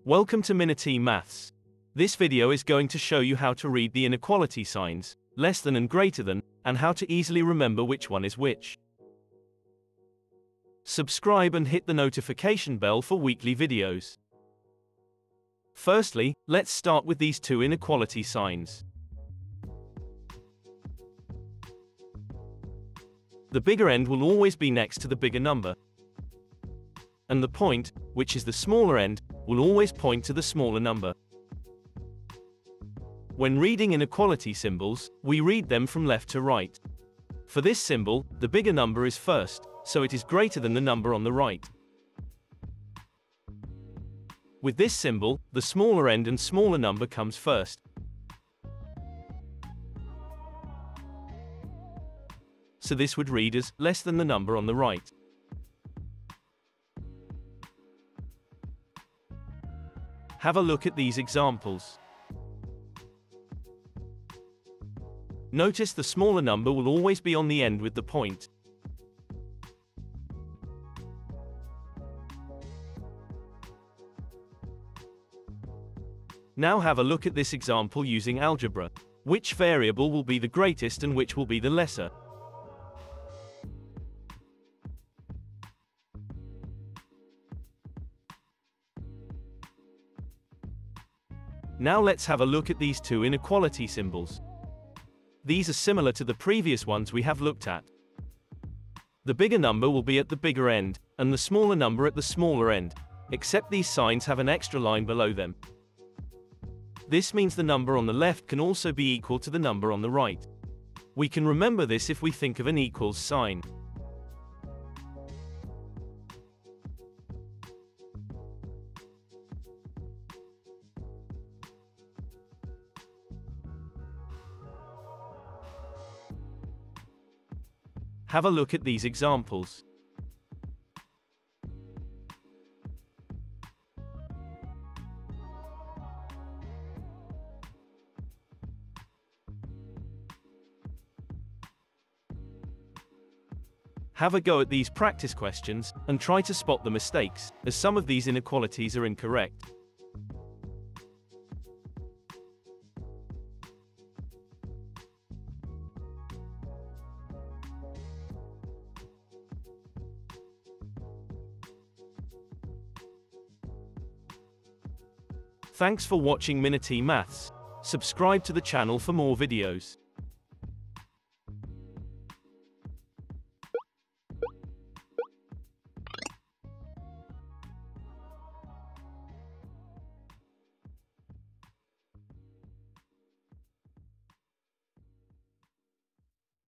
Welcome to Minity Maths. This video is going to show you how to read the inequality signs, less than and greater than, and how to easily remember which one is which. Subscribe and hit the notification bell for weekly videos. Firstly, let's start with these two inequality signs. The bigger end will always be next to the bigger number, and the point, which is the smaller end, will always point to the smaller number. When reading inequality symbols, we read them from left to right. For this symbol, the bigger number is first, so it is greater than the number on the right. With this symbol, the smaller end and smaller number comes first. So this would read as less than the number on the right. Have a look at these examples. Notice the smaller number will always be on the end with the point. Now have a look at this example using algebra. Which variable will be the greatest and which will be the lesser? Now let's have a look at these two inequality symbols. These are similar to the previous ones we have looked at. The bigger number will be at the bigger end, and the smaller number at the smaller end, except these signs have an extra line below them. This means the number on the left can also be equal to the number on the right. We can remember this if we think of an equals sign. Have a look at these examples. Have a go at these practice questions, and try to spot the mistakes, as some of these inequalities are incorrect. Thanks for watching Minity Maths. Subscribe to the channel for more videos.